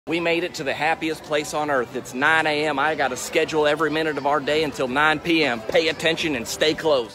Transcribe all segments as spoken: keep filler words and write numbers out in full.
We made it to the happiest place on earth. It's nine A M I gotta schedule every minute of our day until nine P M Pay attention and stay close.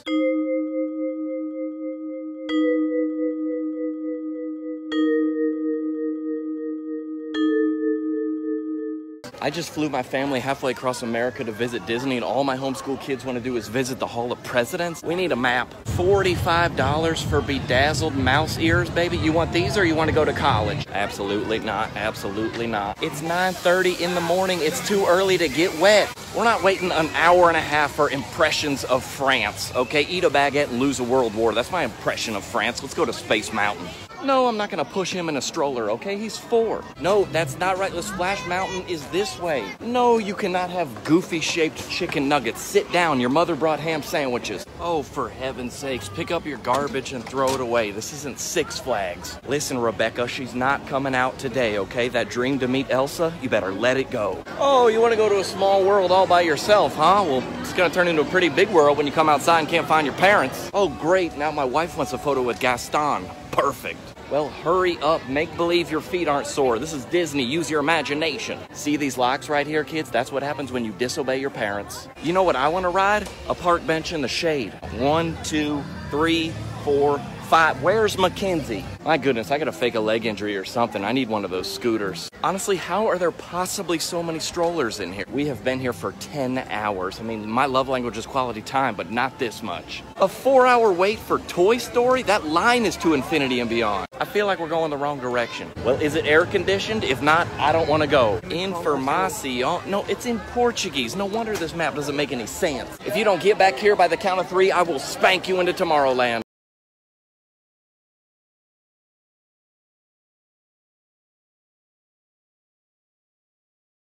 I just flew my family halfway across America to visit Disney, and all my homeschool kids want to do is visit the Hall of Presidents. We need a map. forty-five dollars for bedazzled mouse ears, baby. You want these or you want to go to college? Absolutely not. Absolutely not. It's nine thirty in the morning. It's too early to get wet. We're not waiting an hour and a half for impressions of France, okay? Eat a baguette and lose a world war. That's my impression of France. Let's go to Space Mountain. No, I'm not gonna push him in a stroller, okay? He's four. No, that's not right. The Splash Mountain is this way. No, you cannot have goofy-shaped chicken nuggets. Sit down. Your mother brought ham sandwiches. Oh, for heaven's sakes, pick up your garbage and throw it away. This isn't Six Flags. Listen, Rebecca, she's not coming out today, okay? That dream to meet Elsa, you better let it go. Oh, you want to go to a small world all by yourself, huh? Well, it's gonna turn into a pretty big world when you come outside and can't find your parents. Oh, great. Now my wife wants a photo with Gaston. Perfect. Well, hurry up. Make believe your feet aren't sore. This is Disney. Use your imagination. See these locks right here, kids? That's what happens when you disobey your parents. You know what I want to ride? A park bench in the shade. One, two, three, four, five. Where's Mackenzie? My goodness, I gotta fake a leg injury or something. I need one of those scooters. Honestly, how are there possibly so many strollers in here? We have been here for ten hours. I mean, my love language is quality time, but not this much. A four hour wait for Toy Story? That line is to infinity and beyond. I feel like we're going the wrong direction. Well, is it air conditioned? If not, I don't want to go. Información. No, it's in Portuguese. No wonder this map doesn't make any sense. If you don't get back here by the count of three, I will spank you into Tomorrowland.